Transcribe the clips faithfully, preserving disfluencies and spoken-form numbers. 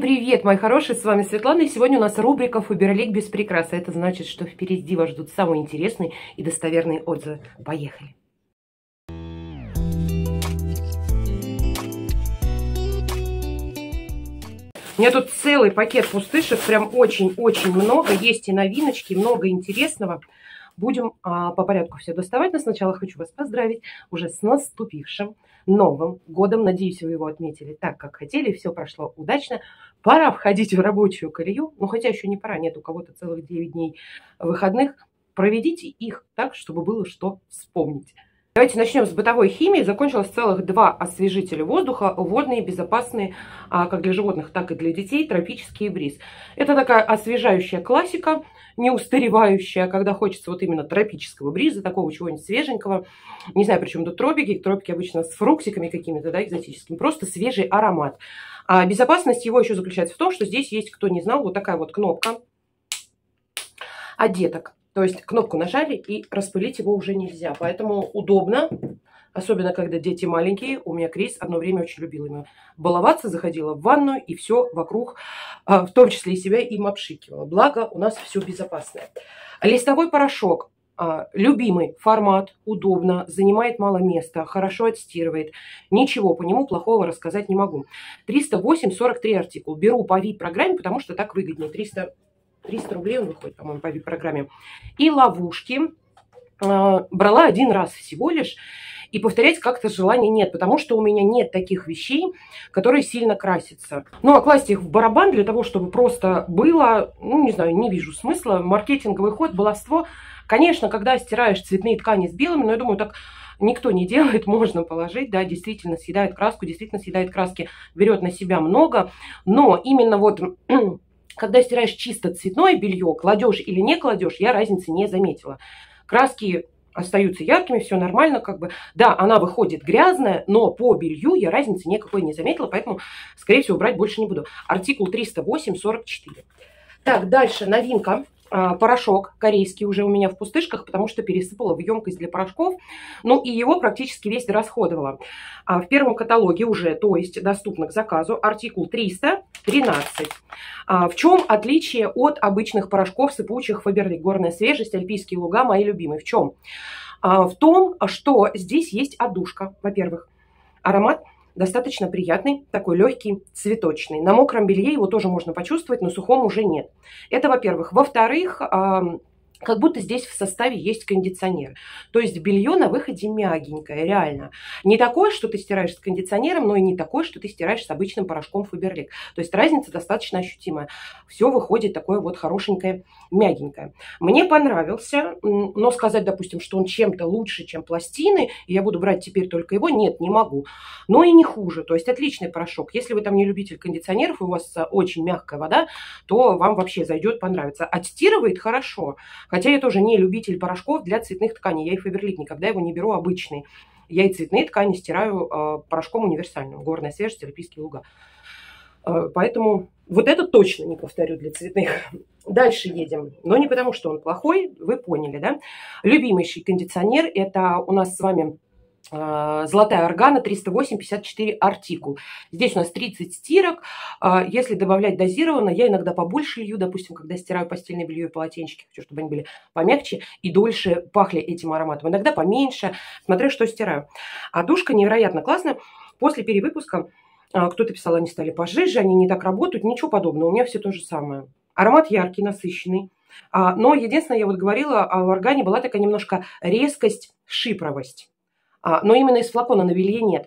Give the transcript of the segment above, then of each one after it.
привет, мои хорошие, с вами Светлана, и сегодня у нас рубрика «Фаберлик без прикрас». Это значит, что впереди вас ждут самые интересные и достоверные отзывы. Поехали! У меня тут целый пакет пустышек, прям очень-очень много, есть и новиночки, много интересного. Будем а, по порядку все доставать, но сначала хочу вас поздравить уже с наступившим Новым годом. Надеюсь, вы его отметили так, как хотели, все прошло удачно. Пора входить в рабочую колею, ну хотя еще не пора, нет у кого-то целых девять дней выходных. Проведите их так, чтобы было что вспомнить. Давайте начнем с бытовой химии. Закончилось целых два освежителя воздуха, водные, безопасные, как для животных, так и для детей, тропический бриз. Это такая освежающая классика, не устаревающая, когда хочется вот именно тропического бриза, такого чего-нибудь свеженького. Не знаю, причем тут тропики, тропики обычно с фруктиками какими-то, да, экзотическими, просто свежий аромат. А безопасность его еще заключается в том, что здесь есть, кто не знал, вот такая вот кнопка от деток. То есть кнопку нажали, и распылить его уже нельзя. Поэтому удобно, особенно когда дети маленькие. У меня Крис одно время очень любила ими баловаться, заходила в ванную и все вокруг, в том числе и себя, им обшикивала. Благо у нас все безопасное. Листовой порошок. Любимый формат, удобно, занимает мало места, хорошо отстирывает. Ничего по нему плохого рассказать не могу. триста восемь сорок три артикул. Беру по ви ай пи-программе, потому что так выгоднее. триста рублей он выходит, по-моему, по ви ай пи-программе. И ловушки э, брала один раз всего лишь. И повторять как-то желания нет, потому что у меня нет таких вещей, которые сильно красятся. Ну, а класть их в барабан для того, чтобы просто было, ну, не знаю, не вижу смысла. Маркетинговый ход, баловство. Конечно, когда стираешь цветные ткани с белыми, но я думаю, так никто не делает, можно положить, да, действительно съедает краску, действительно съедает краски, берет на себя много. Но именно вот... Когда стираешь чисто цветное белье, кладешь или не кладешь, я разницы не заметила. Краски остаются яркими, все нормально, как бы. Да, она выходит грязная, но по белью я разницы никакой не заметила, поэтому, скорее всего, брать больше не буду. Артикул триста восемь сорок четыре. Так, дальше новинка. Порошок корейский уже у меня в пустышках, потому что пересыпала в емкость для порошков. Ну и его практически весь расходовала. В первом каталоге уже, то есть доступно к заказу, артикул триста тринадцать. В чем отличие от обычных порошков сыпучих Фаберлик? Горная свежесть, альпийские луга, мои любимые. В чем? В том, что здесь есть отдушка, во-первых. Аромат достаточно приятный, такой легкий, цветочный. На мокром белье его тоже можно почувствовать, на сухом уже нет. Это, во-первых. Во-вторых, как будто здесь в составе есть кондиционер. То есть белье на выходе мягенькое, реально. Не такое, что ты стираешь с кондиционером, но и не такое, что ты стираешь с обычным порошком Фаберлик. То есть разница достаточно ощутимая. Все выходит такое вот хорошенькое, мягенькое. Мне понравился, но сказать, допустим, что он чем-то лучше, чем пластины, и я буду брать теперь только его, нет, не могу. Но и не хуже. То есть отличный порошок. Если вы там не любитель кондиционеров, и у вас очень мягкая вода, то вам вообще зайдет, понравится. Отстирывает хорошо. Хотя я тоже не любитель порошков для цветных тканей. Я и Фаберлик никогда его не беру обычный. Я и цветные ткани стираю э, порошком универсальным. Горная свежесть, альпийские луга. Э, поэтому вот это точно не повторю для цветных. Дальше едем. Но не потому, что он плохой. Вы поняли, да? Любимейший кондиционер. Это у нас с вами... Золотая органа триста восемь пятьдесят четыре артикул. Здесь у нас тридцать стирок. Если добавлять дозированно, я иногда побольше лью, допустим, когда стираю постельное белье и полотенчики, хочу, чтобы они были помягче и дольше пахли этим ароматом. Иногда поменьше, смотря что стираю. А душка невероятно классная. После перевыпуска кто-то писал, они стали пожиже, они не так работают. Ничего подобного, у меня все то же самое. Аромат яркий, насыщенный. Но единственное, я вот говорила, в органе была такая немножко резкость, шипровость. Но именно из флакона на белье нет.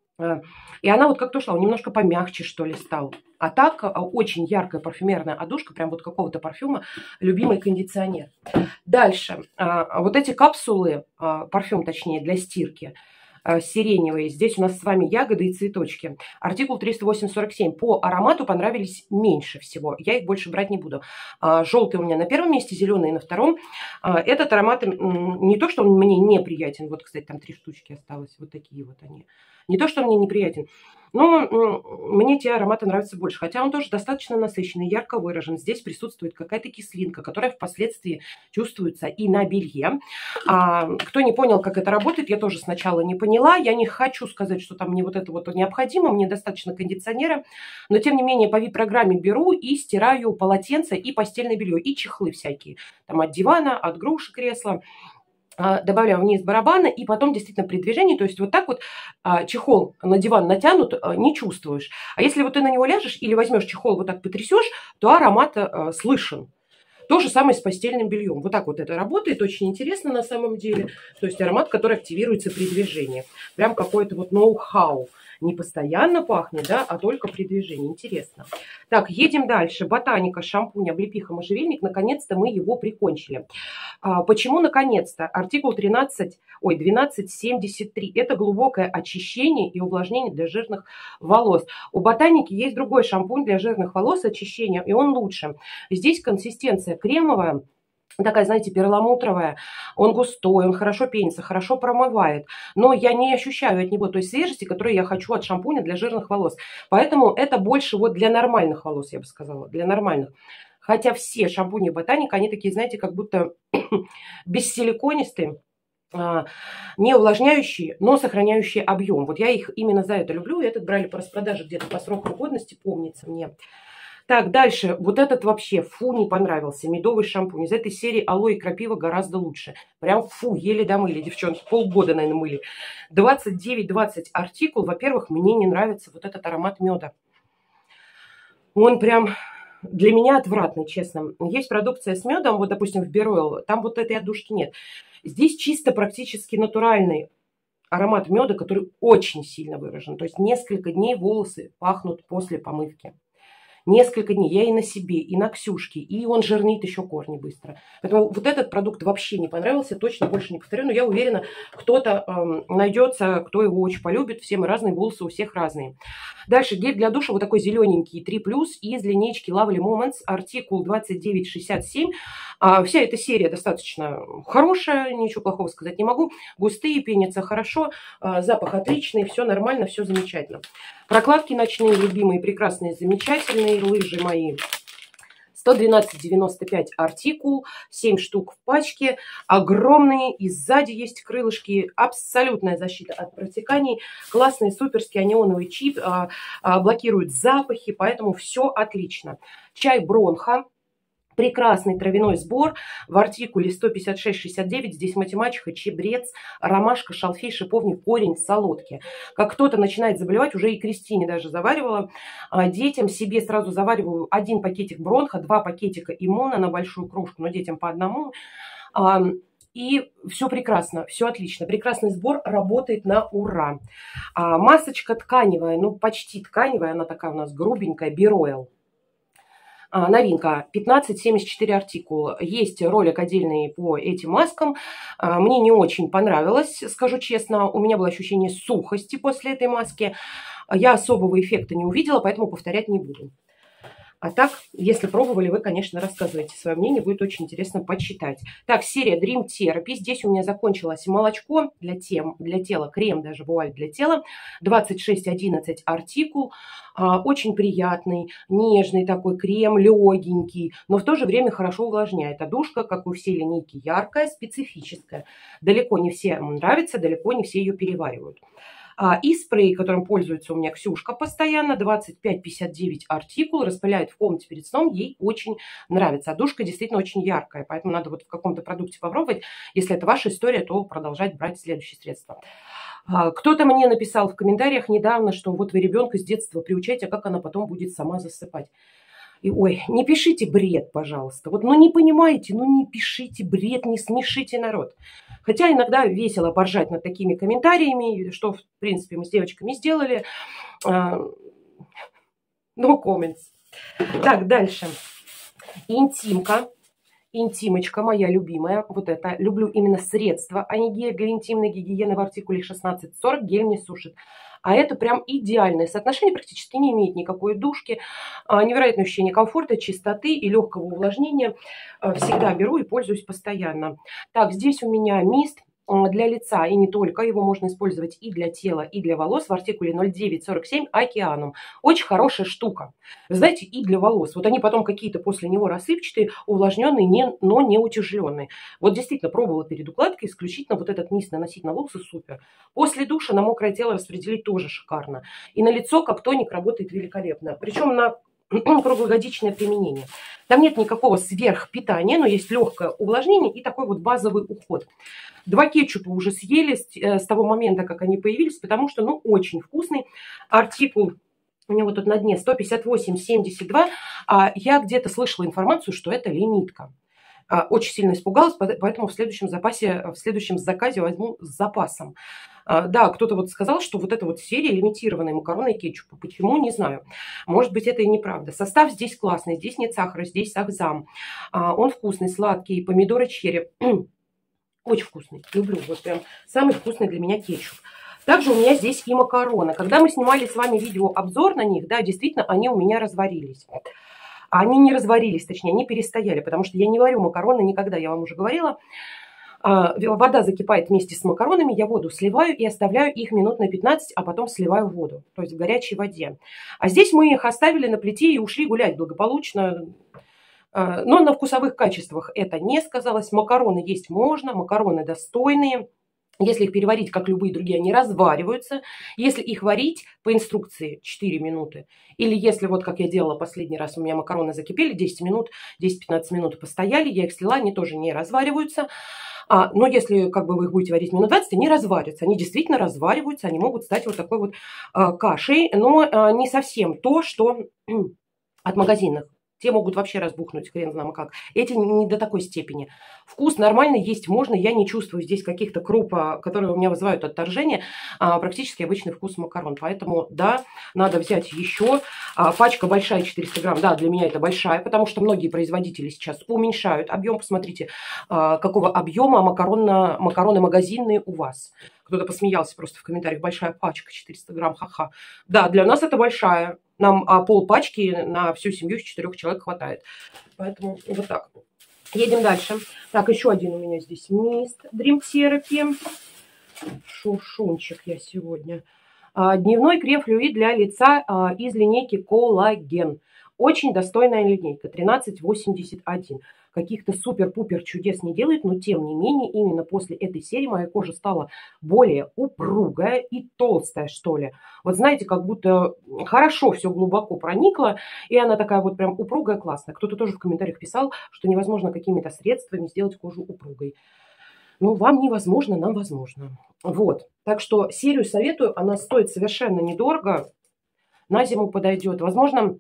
И она вот как-то ушла, он немножко помягче, что ли, стал. А так, очень яркая парфюмерная одушка, прям вот какого-то парфюма, любимый кондиционер. Дальше, вот эти капсулы, парфюм точнее, для стирки, сиреневые. Здесь у нас с вами ягоды и цветочки. Артикул триста восемь сорок семь. По аромату понравились меньше всего. Я их больше брать не буду. Желтый у меня на первом месте, зеленый на втором. Этот аромат не то, что он мне неприятен. Вот, кстати, там три штучки осталось. Вот такие вот они. Не то, что мне неприятен, но мне те ароматы нравятся больше. Хотя он тоже достаточно насыщенный, ярко выражен. Здесь присутствует какая-то кислинка, которая впоследствии чувствуется и на белье. А, кто не понял, как это работает, я тоже сначала не поняла. Я не хочу сказать, что там мне вот это вот необходимо. Мне достаточно кондиционера. Но, тем не менее, по ви-программе беру и стираю полотенце и постельное белье. И чехлы всякие. Там от дивана, от груши кресла. Добавляю вниз барабана, и потом действительно при движении, то есть вот так вот а, чехол на диван натянут, а, не чувствуешь. А если вот ты на него ляжешь или возьмешь чехол, вот так потрясешь, то аромат а, слышен. То же самое с постельным бельем. Вот так вот это работает, очень интересно на самом деле. То есть аромат, который активируется при движении. Прям какой-то вот ноу-хау. Не постоянно пахнет, да, а только при движении. Интересно. Так, едем дальше. Ботаника, шампунь, облепиха, можжевельник. Наконец-то мы его прикончили. А, почему наконец-то? Артикул тринадцать, ой, двенадцать семьдесят три. Это глубокое очищение и увлажнение для жирных волос. У ботаники есть другой шампунь для жирных волос, очищения, и он лучше. Здесь консистенция кремовая. Такая, знаете, перламутровая, он густой, он хорошо пенится, хорошо промывает, но я не ощущаю от него той свежести, которую я хочу от шампуня для жирных волос. Поэтому это больше вот для нормальных волос, я бы сказала, для нормальных. Хотя все шампуни Ботаника, они такие, знаете, как будто бессиликонистые, не увлажняющие, но сохраняющие объем. Вот я их именно за это люблю, и этот брали по распродаже где-то по сроку годности, помнится мне. Так, дальше. Вот этот вообще, фу, не понравился. Медовый шампунь. Из этой серии алоэ и крапива гораздо лучше. Прям фу, еле домыли, девчонки. Полгода, наверное, мыли. двадцать девять двадцать артикул. Во-первых, мне не нравится вот этот аромат меда. Он прям для меня отвратный, честно. Есть продукция с медом, вот, допустим, в Беройл. Там вот этой отдушки нет. Здесь чисто практически натуральный аромат меда, который очень сильно выражен. То есть несколько дней волосы пахнут после помывки. Несколько дней. Я и на себе, и на Ксюшке. И он жирнит еще корни быстро. Поэтому вот этот продукт вообще не понравился. Точно больше не повторю. Но я уверена, кто-то эм, найдется, кто его очень полюбит. Все мы разные, волосы у всех разные. Дальше гель для душа. Вот такой зелененький три плюс. Из линейки Lovely Moments. Артикул двадцать девять шестьдесят семь. А, вся эта серия достаточно хорошая. Ничего плохого сказать не могу. Густые, пенятся хорошо. А, запах отличный. Все нормально, все замечательно. Прокладки ночные, любимые, прекрасные, замечательные. Лыжи мои. сто двенадцать девяносто пять артикул. семь штук в пачке. Огромные. И сзади есть крылышки. Абсолютная защита от протеканий. Классный суперский анионовый чип. А, а, блокирует запахи. Поэтому все отлично. Чай Бронха. Прекрасный травяной сбор в артикуле сто пятьдесят шесть шестьдесят девять. Здесь математика, чебрец, ромашка, шалфей, шиповник, корень, солодки. Как кто-то начинает заболевать, уже и Кристине даже заваривала. Детям себе сразу завариваю один пакетик Бронха, два пакетика Иммуна на большую кружку, но детям по одному. И все прекрасно, все отлично. Прекрасный сбор, работает на ура. Масочка тканевая, ну почти тканевая, она такая у нас грубенькая, Беройл. Новинка, пятнадцать семьдесят четыре артикул. Есть ролик отдельный по этим маскам. Мне не очень понравилось, скажу честно. У меня было ощущение сухости после этой маски. Я особого эффекта не увидела, поэтому повторять не буду. А так, если пробовали, вы, конечно, рассказывайте свое мнение. Будет очень интересно почитать. Так, серия Dream Therapy. Здесь у меня закончилось молочко для, тем, для тела. Крем даже бывает для тела. двадцать шесть одиннадцать артикул. А, очень приятный, нежный такой крем, легенький. Но в то же время хорошо увлажняет. Одушка, как у всей линейки, яркая, специфическая. Далеко не всем нравится, далеко не все ее переваривают. И спрей, которым пользуется у меня Ксюшка постоянно, двадцать пять пятьдесят девять артикул, распыляет в комнате перед сном, ей очень нравится. А душка действительно очень яркая, поэтому надо вот в каком-то продукте попробовать. Если это ваша история, то продолжать брать следующее средство. Кто-то мне написал в комментариях недавно, что вот вы ребенка с детства приучаете, а как она потом будет сама засыпать. И, ой, не пишите бред, пожалуйста. Вот, ну не понимаете, ну не пишите бред, не смешите народ. Хотя иногда весело поржать над такими комментариями, что, в принципе, мы с девочками сделали. No comments. Так, дальше. Интимка. Интимочка моя любимая. Вот это. Люблю именно средства, а не гель для интимной гигиены в артикуле шестнадцать сорок. Гель не сушит. А это прям идеальное соотношение, практически не имеет никакой душки. Невероятное ощущение комфорта, чистоты и легкого увлажнения. Всегда беру и пользуюсь постоянно. Так, здесь у меня мист для лица и не только. Его можно использовать и для тела, и для волос в артикуле ноль девять сорок семь Океанум. Очень хорошая штука. Вы знаете, и для волос. Вот они потом какие-то после него рассыпчатые, увлажненные, не, но не утяжеленные. Вот действительно пробовала перед укладкой исключительно вот этот низ наносить на волосы супер. После душа на мокрое тело распределить тоже шикарно. И на лицо как тоник работает великолепно. Причем на круглогодичное применение. Там нет никакого сверхпитания, но есть легкое увлажнение и такой вот базовый уход. Два кетчупа уже съели с, с того момента, как они появились, потому что, ну, очень вкусный. Артикул у него тут на дне сто пятьдесят восемь семьдесят два, а я где-то слышала информацию, что это лимитка. Очень сильно испугалась, поэтому в следующем запасе, в следующем заказе возьму с запасом. Да, кто-то вот сказал, что вот эта вот серия лимитированные макароны и кетчупа. Почему, не знаю. Может быть, это и неправда. Состав здесь классный. Здесь нет сахара, здесь сахзам. Он вкусный, сладкий. Помидоры черри. Очень вкусный. Люблю. Вот прям самый вкусный для меня кетчуп. Также у меня здесь и макароны. Когда мы снимали с вами видеообзор на них, да, действительно, они у меня разварились. Они не разварились, точнее, они перестояли, потому что я не варю макароны никогда, я вам уже говорила. Вода закипает вместе с макаронами, я воду сливаю и оставляю их минут на пятнадцать, а потом сливаю воду, то есть в горячей воде. А здесь мы их оставили на плите и ушли гулять благополучно. Но на вкусовых качествах это не сказалось. Макароны есть можно, макароны достойные. Если их переварить, как любые другие, они развариваются. Если их варить по инструкции четыре минуты, или если вот как я делала последний раз, у меня макароны закипели десять минут, десять-пятнадцать минут постояли, я их слила, они тоже не развариваются. А, но если как бы вы их будете варить минут двадцать, они разварятся. Они действительно развариваются, они могут стать вот такой вот а, кашей, но а, не совсем то, что от магазинных. Те могут вообще разбухнуть, хрен знамо как. Эти не до такой степени. Вкус нормально есть можно. Я не чувствую здесь каких-то круп, которые у меня вызывают отторжение. А, практически обычный вкус макарон. Поэтому, да, надо взять еще. А, пачка большая, четыреста грамм. Да, для меня это большая, потому что многие производители сейчас уменьшают объем. Посмотрите, а, какого объема макароны, макароны магазинные у вас. Кто-то посмеялся просто в комментариях. Большая пачка, четыреста грамм, ха-ха. Да, для нас это большая. Нам а, пол пачки на всю семью из четырех человек хватает. Поэтому вот так. Едем дальше. Так, еще один у меня здесь мист Dream Therapy. Шушунчик я сегодня. А, дневной крем-флюид для лица а, из линейки Коллаген. Очень достойная линейка. тринадцать восемьдесят один. Каких-то супер-пупер чудес не делает, но тем не менее, именно после этой серии моя кожа стала более упругая и толстая, что ли. Вот знаете, как будто хорошо все глубоко проникло, и она такая вот прям упругая, классная. Кто-то тоже в комментариях писал, что невозможно какими-то средствами сделать кожу упругой. Ну, вам невозможно, нам возможно. Вот. Так что серию советую, она стоит совершенно недорого, на зиму подойдет. Возможно...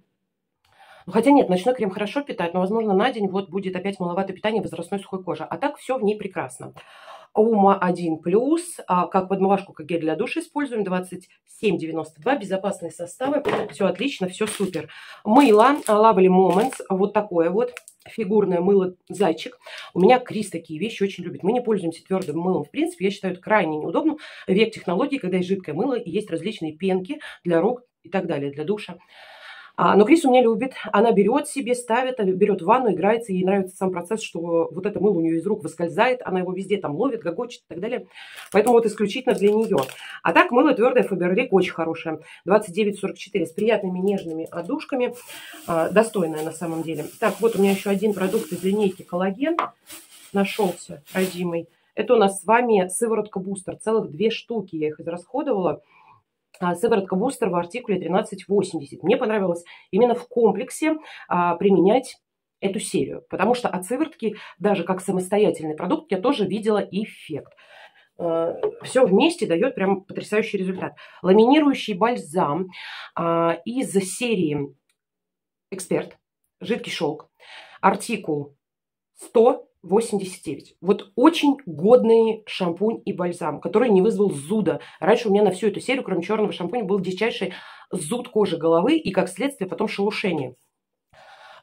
Хотя нет, ночной крем хорошо питает, но, возможно, на день вот будет опять маловато питания возрастной сухой кожи. А так все в ней прекрасно. Ума один плюс, как подмывашку, как гель для душа используем, двадцать семь девяносто два, безопасные составы, все отлично, все супер. Мыло Lovely Moments, вот такое вот, фигурное мыло зайчик. У меня Крис такие вещи очень любит. Мы не пользуемся твердым мылом, в принципе, я считаю это крайне неудобным. Век технологий, когда есть жидкое мыло и есть различные пенки для рук и так далее, для душа. А, но Крис у меня любит, она берет себе, ставит, берет в ванну, играется, ей нравится сам процесс, что вот это мыло у нее из рук выскользает, она его везде там ловит, гогочет и так далее. Поэтому вот исключительно для нее. А так мыло твердое Faberlic очень хорошее, двадцать девять сорок четыре, с приятными нежными отдушками, а, достойное на самом деле. Так, вот у меня еще один продукт из линейки Коллаген нашелся, родимый. Это у нас с вами сыворотка бустер, целых две штуки я их израсходовала. Сыворотка бустер в артикуле тринадцать восемьдесят. Мне понравилось именно в комплексе а, применять эту серию, потому что от сыворотки, даже как самостоятельный продукт, я тоже видела эффект. А, все вместе дает прям потрясающий результат. Ламинирующий бальзам а, из серии Эксперт, жидкий шелк, артикул сто восемьдесят девять. Вот очень годный шампунь и бальзам, который не вызвал зуда. Раньше у меня на всю эту серию, кроме черного шампуня, был дичайший зуд кожи головы и, как следствие, потом шелушение.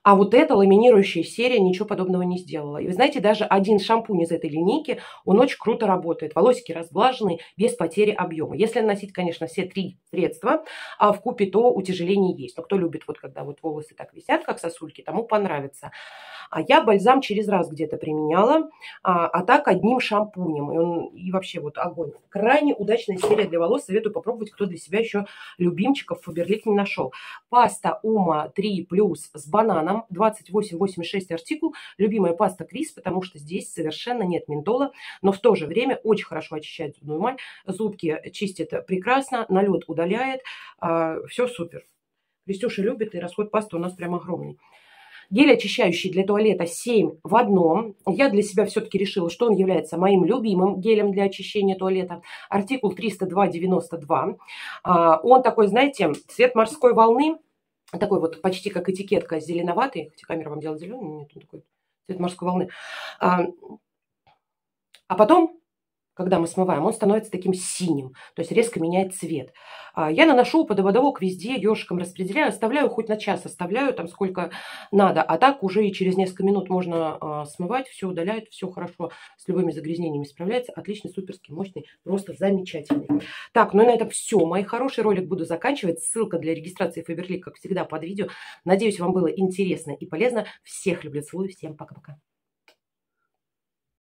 А вот эта ламинирующая серия ничего подобного не сделала. И вы знаете, даже один шампунь из этой линейки, он очень круто работает. Волосики разглаженные, без потери объема. Если наносить, конечно, все три средства а вкупе, то утяжеление есть. Но кто любит, вот когда вот волосы так висят, как сосульки, тому понравится. А я бальзам через раз где-то применяла, а, а так одним шампунем. И, он, и вообще вот огонь. Крайне удачная серия для волос. Советую попробовать, кто для себя еще любимчиков Faberlic не нашел. Паста Ума три плюс с бананом, двадцать восемь восемьдесят шесть артикул. Любимая паста Крис, потому что здесь совершенно нет ментола, но в то же время очень хорошо очищает зубную эмаль. Зубки чистит прекрасно, налет удаляет. А, все супер. Крестюша любит, и расход пасты у нас прям огромный. Гель очищающий для туалета семь в одном. Я для себя все-таки решила, что он является моим любимым гелем для очищения туалета. Артикул триста два девяносто два. Он такой, знаете, цвет морской волны. Такой вот почти как этикетка зеленоватый. Хотя камера вам делает зеленый. Нет, он такой цвет морской волны. А потом, когда мы смываем, он становится таким синим, то есть резко меняет цвет. Я наношу под ободок везде, ёршиком распределяю, оставляю хоть на час, оставляю там сколько надо, а так уже и через несколько минут можно смывать, все удаляет, все хорошо с любыми загрязнениями справляется, отличный, суперский, мощный, просто замечательный. Так, ну и на этом все, мои хорошие, ролик буду заканчивать, ссылка для регистрации Faberlic, как всегда, под видео. Надеюсь, вам было интересно и полезно. Всех люблю, целую, всем пока-пока.